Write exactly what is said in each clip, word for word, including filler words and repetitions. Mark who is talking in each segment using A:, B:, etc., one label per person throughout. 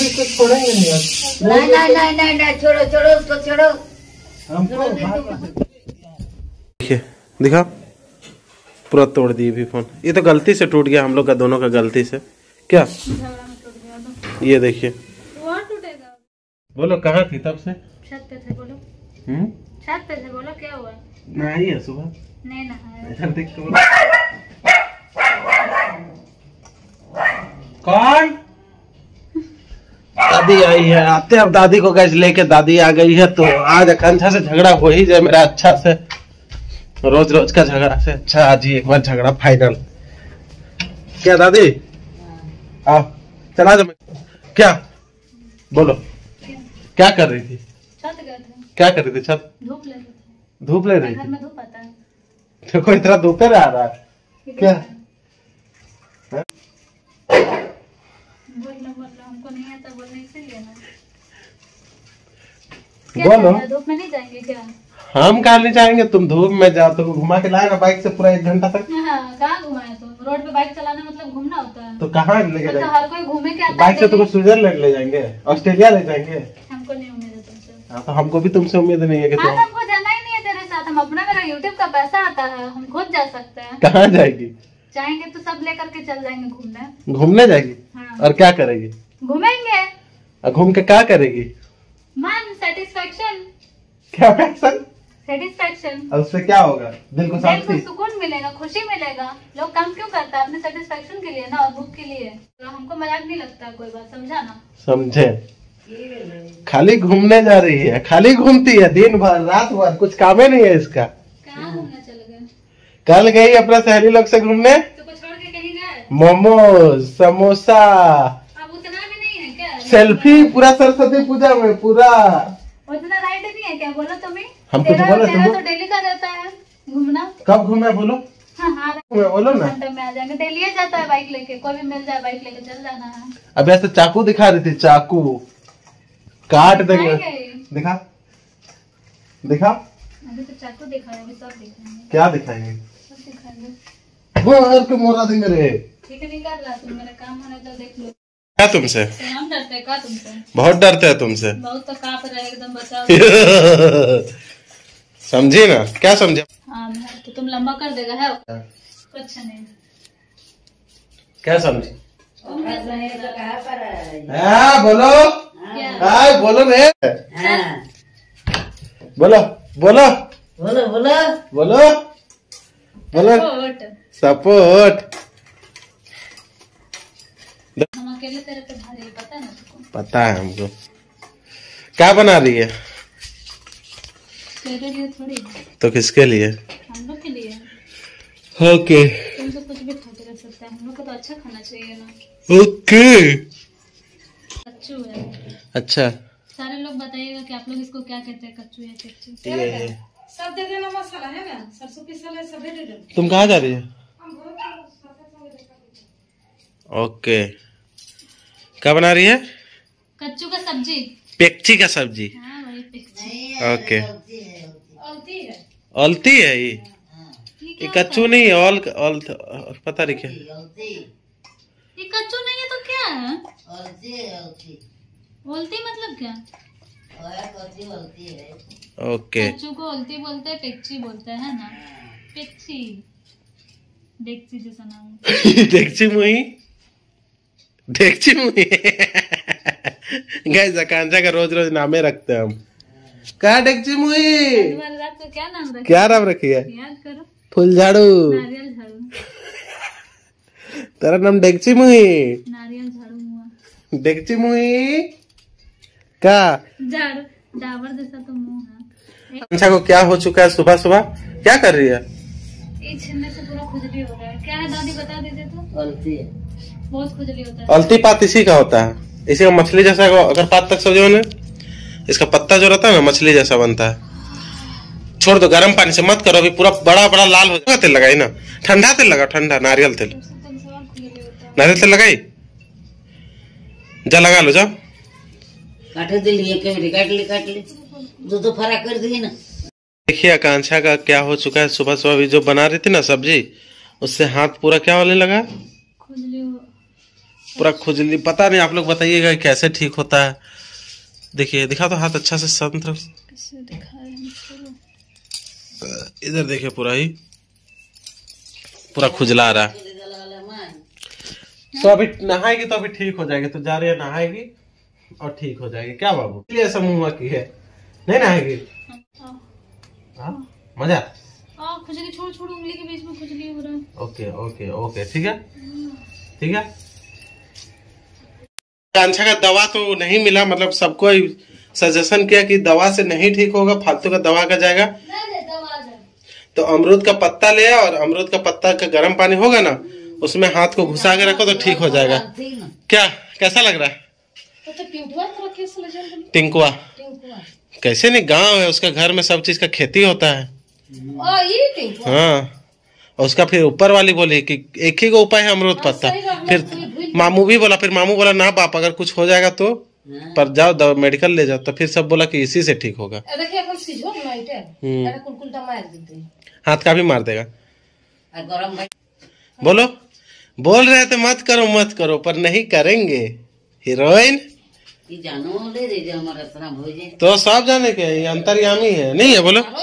A: अभी इसको छोड़ेंगे नहीं यार।
B: नहीं नहीं नहीं नहीं नहीं छोड़ो छोड़ो उसको छोड़ो।
A: हमको देखिए दिखा पूरा तोड़ दिए भी फोन। ये तो गलती से टूट गया, हम लोग का दोनों का गलती से। क्या ये देखिए बोलो कहाँ थी तब से?
B: छत पे थे बोलो।
A: हम्म
B: छत पे थे बोलो क्या हुआ?
A: नहीं है सुबह
B: नहीं नहाया।
A: इधर देख के बोलो। कौन? दादी आई है। आते अब दादी को गैस लेके दादी आ गई है तो आज आकांक्षा से झगड़ा हो ही जाए मेरा अच्छा से। रोज रोज का झगड़ा से अच्छा आज ही एक बार झगड़ा फाइनल। क्या दादी आओ चला जा। क्या बोलो क्या कर रही थी?
B: छत गए थे।
A: क्या कर रही थी? छत
B: धूप ले रहे थे।
A: धूप ले रही
B: घर
A: थी?
B: में धूप आता है।
A: देखो इतना धूप आ रहा है क्या?
B: बोलना बोलना हमको नहीं आता बोलने इसीलिए ना।
A: बोलो
B: धूप में नहीं जाएंगे क्या?
A: हम कहाँ नहीं जाएंगे, तुम धूप में जाओ तो घुमा के लाए ना बाइक से पूरा एक घंटा तक।
B: हाँ, कहाँ घुमाए तुम? रोड पे बाइक चलाना मतलब घूमना होता है।
A: तो कहाँ लेके
B: तो
A: जाएंगे?
B: हर कोई घूमे के आता है।
A: बाइक से तुमको स्विट्जरलैंड ले जाएंगे, ऑस्ट्रेलिया ले जाएंगे।
B: हमको नहीं उम्मीद है तुमसे।
A: हाँ तो हमको भी तुमसे उम्मीद नहीं है कि
B: हाँ,
A: तुम।
B: हमको जाना ही नहीं है तेरे साथ। हम अपना मेरा यूट्यूब का पैसा आता है, हम खुद जा सकते हैं।
A: कहाँ जाएगी?
B: चाहेंगे तो सब लेकर के चल जाएंगे घूमने।
A: घूमने जाएगी?
B: हाँ।
A: और क्या करेगी?
B: घूमेंगे।
A: और घूम के क्या करेगी?
B: मन सेटिस्फेक्शन।
A: क्या पैसा?
B: सेटिस्फेक्शन।
A: और उससे क्या होगा? दिल को
B: दिल को
A: शांति,
B: सुकून मिलेगा, खुशी मिलेगा। लोग काम क्यों करता है? अपने सेटिस्फेक्शन के लिए ना, और भूख के लिए। तो हमको मजाक नहीं लगता कोई बात, समझा ना?
A: समझे? खाली घूमने जा रही है, खाली घूमती है दिन भर रात भर, कुछ काम ही नहीं है इसका।
B: कहाँ घूमने चले गए?
A: कल गई अपना सहेली लोग से घूमने।
B: तो कुछ छोड़ के कहीं गए?
A: मोमोज समोसा
B: अब उतना भी नहीं है क्या?
A: सेल्फी पूरा सरस्वती पूजा में पूरा।
B: उतना राइट नहीं है क्या? बोलो तुम्हें।
A: हम कुछ बोले
B: तेरा
A: तुम?
B: तो डेली का रहता है घूमना।
A: कब घूमे बोलो?
B: हाँ हाँ,
A: घूमे बोलो ना।
B: घंटे में आ जाएंगे। डेली जाता है बाइक लेके, कोई भी मिल जाए बाइक लेके चल जाना है।
A: अब ऐसे चाकू दिखा रही थी, चाकू काट देंगे। दिखा दिखा।
B: अभी तो चाकू दिखा है, अभी सब दिखाएंगे।
A: क्या दिखाएंगे?
B: सब दिखाएंगे।
A: वो हर के मोरा देंगे रे।
B: ठीक नहीं कर रहा तुम, मेरा काम होने तो देख लो।
A: क्या तुमसे?
B: हम डरते हैं का तुमसे?
A: बहुत डरते हैं तुमसे।
B: बहुत तो कांप रहा है एकदम, बचाओ।
A: समझी ना? क्या समझे?
B: हाँ, तो तुम लंबा कर देगा है कुछ नहीं।
A: क्या समझी?
B: तुम कर रहे हो।
A: हाँ बोलो। हाँ बोलो रे।
C: हाँ।
A: बोलो बोलो
C: बोलो बोलो
A: बोलो बोलो।
B: सपोर्ट।
A: सपोर्ट।
B: हम अकेले तेरे पे भारी है, पता है ना तुमको?
A: पता है हमको। क्या बना रही है?
B: तेरे लिए थोड़ी,
A: तो किसके लिए?
B: हम लोग के लिए।
A: ओके
B: तुम तो कुछ भी खाते रह सकते हैं, हम लोग को तो अच्छा खाना चाहिए ना।
A: ओके
B: कच्चू है।
A: अच्छा
B: सारे लोग बताइएगा कि आप लोग इसको क्या कहते हैं, कच्चू या कच्चू?
A: ये है।
C: सब दे देना, मसाला है ना, सरसों पीसा है, सब दे देना।
A: तुम कहाँ जा रही है? ओके क्या बना रही है?
B: कच्चू का सब्जी।
A: पेक्ची का सब्जी।
B: हाँ वही पेक्ची।
A: ओके
C: अलती है।
A: अलती है ये?
B: ये
A: ये
B: क्या
A: कच्चू नहीं है, ऑल ऑल पता नहीं क्या।
B: ये कच्चू नहीं है तो क्या है? ओलती मतलब क्या?
A: ओके
B: कच्चू को ओलती बोलते हैं, पेक्ची बोलते हैं ना। पेक्ची डेक्ची जैसा नाम।
A: डेक्ची मुही डेक्ची मुही। गाइस आकांक्षा का रोज रोज नामे रखते हैं हम। क्या डेक्ची मुही?
B: तुम्हारे रात को क्या नाम रखा?
A: क्या नाम रखी है?
B: याद करो।
A: फूल झाड़ू।
B: नारियल झाड़ू।
A: तेरा नाम डेक्ची मुही?
B: नारियल झाड़ू हुआ।
A: डेक्ची मुही का
B: झाड़ू डाबर जैसा तो मुंह है।
A: आकांक्षा को क्या हो चुका है? सुबह सुबह क्या कर रही है?
B: ये छीनने से पूरा खुजली हो रहा है। क्या है दादी बता दीजिए तो।
C: अलती है।
B: बहुत खुजली होता है।
A: अलती पात इसी का होता है। इसी का मछली जैसा अगर पात तक समझो ना, इसका पत्ता जो रहता है ना मछली जैसा बनता है। छोड़ दो, गर्म पानी से मत करो, अभी पूरा बड़ा बड़ा लाल हो जाएगा। तेल लगाई ना, ठंडा तेल लगा, ठंडा नारियल तेल। नारियल तेल लगाई, जा लगा लो, जाओ।
C: काट दिली एक मिनट, काट ली काट ली, दो दो फरा कर दिए ना।
A: देखिए आकांक्षा का क्या हो चुका है। सुबह सुबह भी जो बना रही थी ना सब्जी, उससे हाथ पूरा क्या होने लगा?
B: खुजली हो।
A: पूरा खुजली, पता नहीं, आप लोग बताइएगा कैसे ठीक होता है। देखिए, दिखा तो हाथ अच्छा से संत्र, इधर देखिए पूरा ही पूरा खुजला आ रहा है। तो अभी नहाएगी तो अभी ठीक हो जाएगी, तो जा रही है नहाएगी और ठीक हो जाएगी। क्या बाबू, इसलिए ऐसा मुंह की है, नहीं नहाएगी? हाँ, मजा।
B: खुजली छोड़ छोड़, उंगली के बीच में खुजली हो रहा है।
A: ओके ओके ओके, ठीक है ठीक है। आकांक्षा का दवा तो नहीं मिला, मतलब सबको सजेशन किया कि दवा से नहीं ठीक होगा, फालतू का दवा का जाएगा। तो अमरूद का पत्ता ले, और अमरूद का पत्ता का गर्म पानी होगा ना, उसमें हाथ को घुसा के रखो तो ठीक हो जाएगा। क्या, कैसा लग रहा है? टिंकुआ कैसे नहीं, गांव है उसका, घर में सब चीज का खेती होता है। हाँ, और उसका फिर ऊपर वाली बोली कि एक ही को उपाय है अमरूद पत्ता। फिर मामू भी बोला, फिर मामू बोला ना बाप, अगर कुछ हो जाएगा तो पर जाओ मेडिकल ले जाओ। तो फिर सब बोला कि इसी से ठीक होगा। हाथ का भी मार देगा। बोलो, बोल रहे थे मत करो मत करो, पर नहीं करेंगे। हीरोइन तो सब जाने के अंतर्यामी है, नहीं है? बोलो,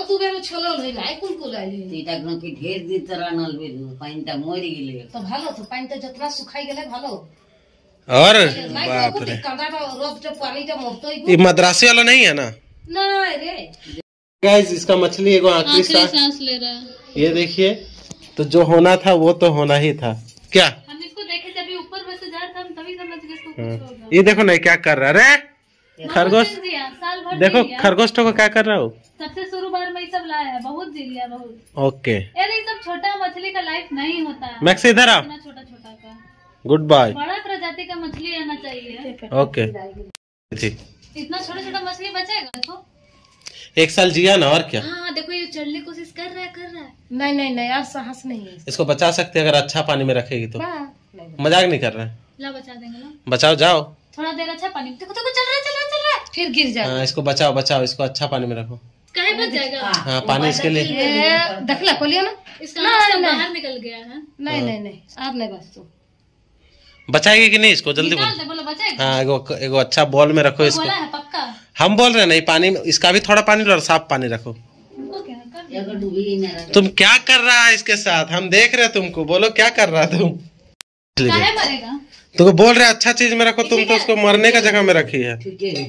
A: और बाप रे, ये मद्रासी वाला नहीं है ना? गाइस, इसका मछली एगो आखिरी सांस ले रहा है। ये देखिए, तो जो होना था वो तो होना ही था। क्या
B: हम इसको देखे जब ऊपर में से जा रहा था, हम तभी समझ गए इसको कुछ होगा।
A: ये देखो नहीं क्या कर रहा है रे खरगोश, देखो खरगोश को क्या कर रहा हो।
B: सबसे शुरू बार में ये सब लाया है, बहुत जी लिया बहुत।
A: ओके,
B: अरे ये सब छोटा मछली का लाइफ नहीं होता है।
A: मैक्स इधर आओ,
B: छोटा छोटा का
A: गुड बाय।
B: बड़ा प्रजाति का मछली रहना चाहिए।
A: ओके,
B: इतना छोटा छोटा मछली बचेगा? देखो
A: एक साल जिया ना, और क्या।
B: हाँ देखो, ये चढ़ने की कोशिश कर रहा है कर रहा है
C: नहीं नहीं नहीं यार, साहस नहीं है।
A: इसको बचा सकते हैं अगर अच्छा पानी में रखेगी तो। मजाक नहीं कर रहे हैं।
B: ला बचा देंगे ना,
A: बचाओ, जाओ
B: थोड़ा देर अच्छा पानी। देखो देखो चल रहा है चल रहा है चल रहा है, फिर गिर जाएगा।
A: हाँ, इसको बचाओ बचाओ, इसको अच्छा पानी में रखो।
B: काहे बच जाएगा?
A: हाँ, पानी इसके लिए।
C: देखला खोलियो ना,
B: इसका ना बाहर निकल गया है।
C: नहीं नहीं नहीं, आप नहीं बस तो
A: बचाएगी कि नहीं इसको? जल्दी बोलो।
B: बोलो बचाएगा।
A: हाँ, एगो एगो अच्छा बॉल में रखो इसको।
B: बोला है पक्का?
A: हम बोल रहे हैं नहीं, पानी में इसका भी थोड़ा पानी लो और साफ पानी रखो। तुम क्या कर रहा है इसके साथ? हम देख रहे हैं तुमको, बोलो क्या कर रहा है तुम?
B: काहे मरेगा?
A: तुमको बोल रहे अच्छा चीज में रखो, तुम तो उसको मरने का जगह में रखी है।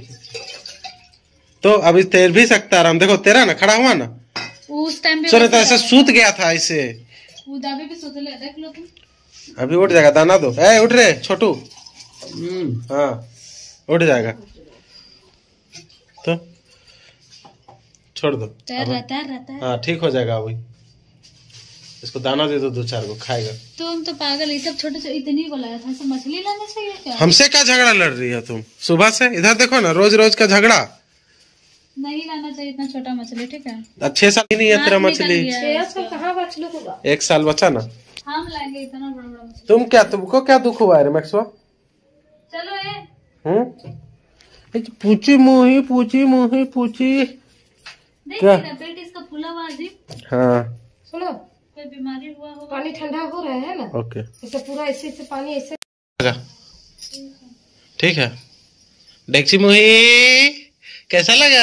A: तो अभी तैर भी सकता है। हम देखो तेरा ना खड़ा हुआ ना,
B: उस टाइम पे
A: तो ऐसे सूत गया था ऐसे।
B: वो दाबे भी सोच ले, देख लो तुम।
A: अभी उठ जाएगा, दाना दो। ए उठ रे छोटू। हाँ, उठ जाएगा तो छोड़ दो।
B: तैर रहा तैर रहता है।
A: हाँ, ठीक हो जाएगा। अभी इसको दाना दे दो, दो चार को खाएगा।
B: तुम तो पागल, ये सब छोटे छोटे इतनी को लाया था, मछली लाने चाहिए क्या?
A: हमसे क्या झगड़ा लड़ रही है तुम सुबह से? इधर देखो ना, रोज रोज का झगड़ा।
B: नहीं लाना चाहिए इतना छोटा मछली, ठीक है?
A: अब छह साल ही नहीं है तेरा मछली। एक साल बचा ना,
B: हम लाएंगे इतना बड़ा बड़ा मछली।
A: तुम क्या, तुमको क्या दुख हुआ है मैक्सवा?
B: चलो ये
A: हम्म, पूछी मुही पूछी मुही पूछी
B: क्या? पेट इसका फूला हुआ अजीब।
A: हाँ,
C: सुनो,
B: कोई बीमारी हुआ होगा।
C: पानी ठंडा हो रहा है ना।
A: ओके,
C: इसे पूरा ऐसे ऐसे पानी ऐसे।
A: ठीक है। डेक्ची मुही कैसा लगा?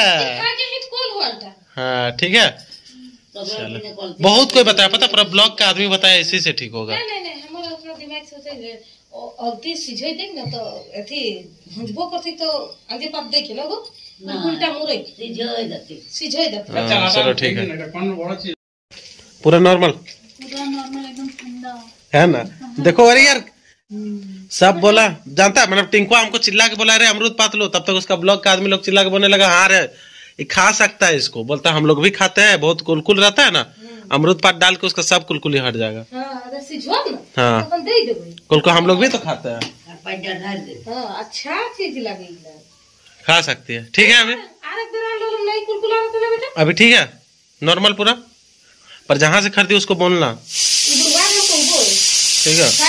A: हाँ ठीक है। चलो, बहुत कोई बताया, पता पूरा ब्लॉक का आदमी बताया इसी से ठीक होगा।
C: नहीं नहीं, हमारा अपना दिमाग सोचे अल्टी सिझे देख ना, तो एथी भुंजबो करथी तो आगे पाप देखे ना, वो उल्टा मुरे सिझे जाती सिझे जाती।
A: चलो ठीक है, पूरा नॉर्मल
B: पूरा नॉर्मल एकदम ठंडा
A: है ना। देखो अरे यार, सब बोला जानता है, मतलब टिंकुआ हमको चिल्ला के बोला अरे अमरूद पात लो, तब तक उसका ब्लॉक का आदमी लोग चिल्ला के बोलने लगा हाँ रे ये खा सकता है इसको। बोलता हम लोग भी खाते हैं, बहुत कुलकुल रहता है ना, अमरूद पात डाल के उसका सब कुलकुली हट जाएगा। हाँ, कुलकुल हम लोग भी तो खाते हैं।
C: अच्छा चीज लगेगा,
A: खा सकती है। ठीक है, अभी अभी ठीक है, नॉर्मल पूरा। पर जहाँ से खरीदी उसको बोलना, ठीक है?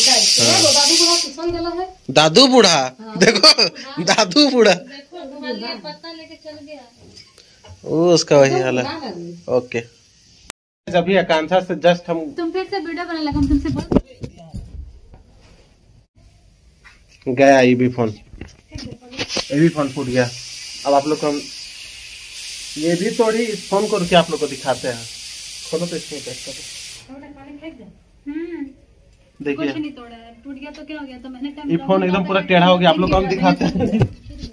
A: दादू बूढ़ा, देखो दादू बूढ़ा,
B: पत्ता लेके चल गया।
A: वो उसका वही हाल है। ओके, अभी आकांक्षा से जस्ट हम
B: तुम फिर से वीडियो बनाने लगा, हम तुमसे बोल
A: गया ये भी फोन, ये भी फोन फूट गया। अब आप लोग को हम ये भी तोड़ी, इस फोन को रुके आप लोग को दिखाते हैं। खोलो तो इसमें पैक करो।
B: हम्म
A: देखिए
B: कुछ नहीं तोड़ा है, टूट गया तो क्या हो गया, तो मैंने टाइम
A: ये फोन एकदम पूरा टेढ़ा हो गया। आप लोग को हम दिखाते हैं,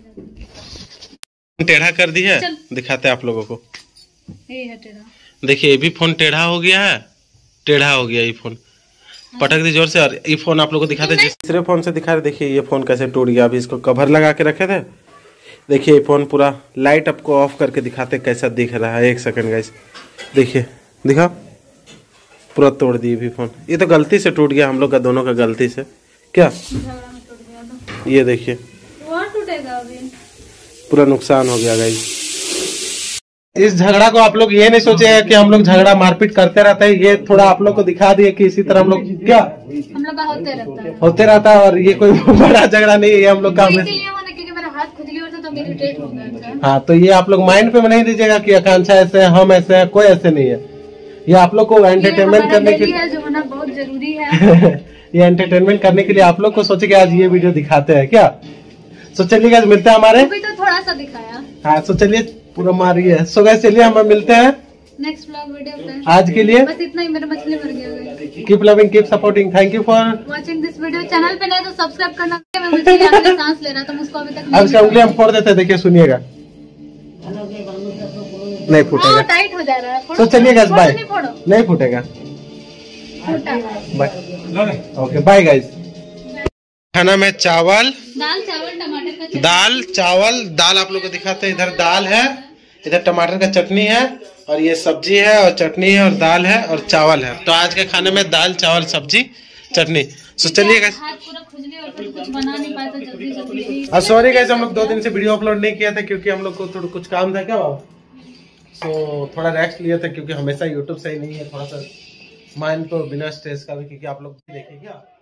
A: टेढ़ा कर दी है, दिखाते हैं आप लोगों को।
B: ये है टेढ़ा,
A: देखिए ये भी फोन टेढ़ा हो गया है, टेढ़ा हो गया ये फोन। पटक दी जोर से। और ये फोन आप लोग को दिखाते हैं, दूसरे फोन से दिखा रहे। देखिए ये फोन कैसे टूट गया। अभी इसको कवर लगा के रखे थे। देखिए ये फोन पूरा, लाइट आपको ऑफ करके दिखाते कैसा दिख रहा है। एक सेकंड गाइस, देखिए दिखा, पूरा तोड़ दिए भी फोन। ये तो गलती से टूट गया, हम लोग का दोनों का गलती से। क्या
B: झगड़ा में टूट गया तो
A: ये देखिए
B: और टूटेगा अभी,
A: पूरा नुकसान हो गया गाइस। इस झगड़ा को आप लोग ये नहीं सोचे कि हम लोग झगड़ा मारपीट करते रहते हैं। ये थोड़ा आप लोग को दिखा दिए कि इसी तरह हम लोग क्या
B: हम लोग का होते रहता है
A: होते रहता है। और ये कोई बड़ा झगड़ा नहीं है हम लोग का।
B: इसीलिए मैंने, क्योंकि मेरा हाथ खुद की ओर से तो मेरी इरिटेट हो गया था।
A: हाँ, तो ये आप लोग माइंड पे नहीं दीजिएगा कि आकांक्षा ऐसे है, हम ऐसे हैं। कोई ऐसे नहीं है। ये आप लोग को एंटरटेनमेंट करने के लिए
B: जो होना बहुत जरूरी है।
A: ये एंटरटेनमेंट करने के लिए आप लोग को सोचे कि आज ये वीडियो दिखाते हैं क्या। सो चलिए गाइस मिलते हैं हमारे,
B: अभी तो थोड़ा सा दिखाया।
A: हाँ सो चलिए पूरा मारिए। सो गाइस चलिए हम मिलते हैं
B: नेक्स्ट व्लॉग वीडियो पे।
A: आज के लिए
B: बस इतना ही, मेरे मछली मर गया।
A: Keep loving, keep supporting, thank you for
B: watching this video. Channel पे नहीं तो सब्सक्राइब करना। मैं मछली आगे सांस ले रहा था, मुझको अभी तक
A: अब
B: नहीं
A: इसका उंगली हम फोड़ देते हैं। देखिए सुनिएगा, नहीं फूटेगा।
B: टाइट हो जा रहा है।
A: तो चलिए गाइस बाय।
B: नहीं फोड़ो,
A: नहीं फूटेगा।
B: फूटा।
A: Bye, okay bye guys. खाना में चावल,
B: दाल चावल टमाटर का चटनी।
A: दाल चावल, दाल आप लोग को दिखाते हैं। इधर दाल है, इधर टमाटर का चटनी है, और ये सब्जी है और चटनी है और दाल है और चावल है। तो आज के खाने में दाल चावल सब्जी चटनी। सो चलिए गाइस,
B: हाथ पूरा खुजली और फिर कुछ बना नहीं पाया था जल्दी जल्दी।
A: और सॉरी गाइस हम लोग दो दिन से वीडियो अपलोड नहीं किया था क्योंकि हम लोग को थोड़ा कुछ काम था क्या बाबा। सो थोड़ा रेस्ट लिया था क्योंकि हमेशा यूट्यूब सही नहीं है। थोड़ा सा माइंड को बिना स्ट्रेस का भी, क्योंकि आप लोग देखिए क्या